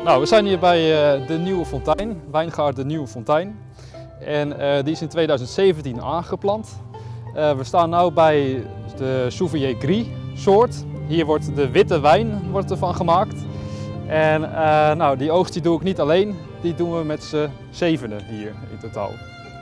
Nou, we zijn hier bij de Nieuwe Fontein, Wijngaard de Nieuwe Fontein. En die is in 2017 aangeplant. We staan nu bij de Souvier Gris soort. Hier wordt de witte wijn ervan gemaakt. En nou, die oogst die doe ik niet alleen, die doen we met z'n zevenen hier in totaal.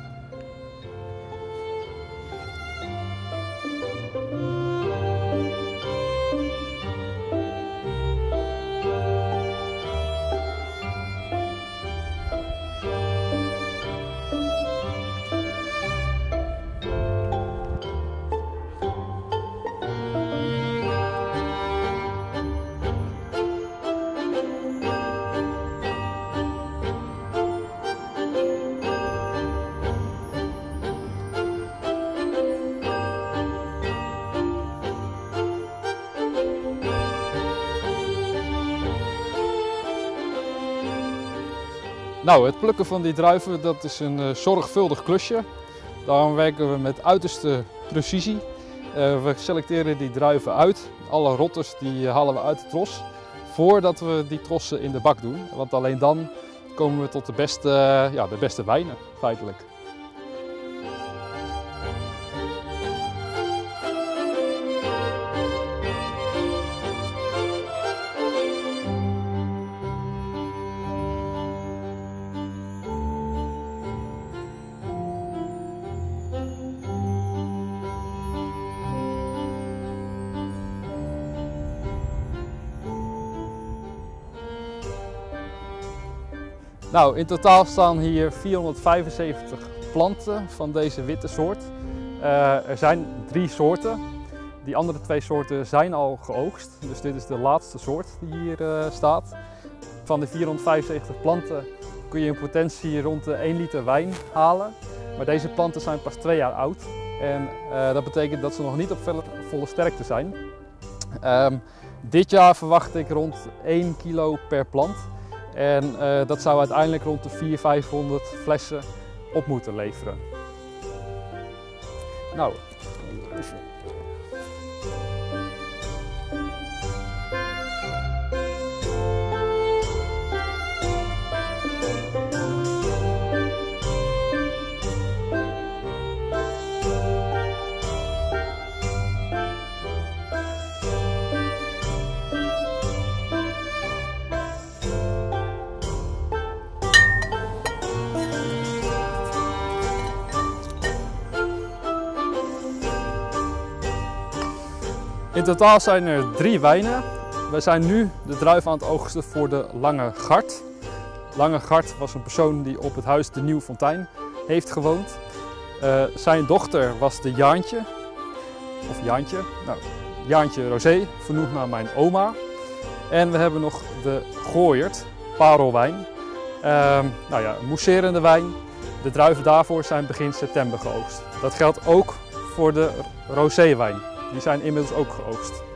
Nou, het plukken van die druiven dat is een zorgvuldig klusje. Daarom werken we met uiterste precisie. We selecteren die druiven uit. Alle rotters die halen we uit de tros voordat we die trossen in de bak doen. Want alleen dan komen we tot de beste wijnen feitelijk. Nou, in totaal staan hier 475 planten van deze witte soort. Er zijn 3 soorten. Die andere 2 soorten zijn al geoogst. Dus dit is de laatste soort die hier staat. Van de 475 planten kun je in potentie rond de 1 liter wijn halen. Maar deze planten zijn pas 2 jaar oud. En dat betekent dat ze nog niet op volle sterkte zijn. Dit jaar verwacht ik rond 1 kilo per plant. En dat zou uiteindelijk rond de 400-500 flessen op moeten leveren. Nou. In totaal zijn er 3 wijnen. We zijn nu de druif aan het oogsten voor de Lange Gart. Lange Gart was een persoon die op het huis de Nieuwe Fontein heeft gewoond. Zijn dochter was de Jaantje, of Jaantje, nou, Jaantje Rosé, vernoemd naar mijn oma. En we hebben nog de Gooiert, parelwijn. Nou ja, mousserende wijn. De druiven daarvoor zijn begin september geoogst. Dat geldt ook voor de roséwijn. Die zijn inmiddels ook geoogst.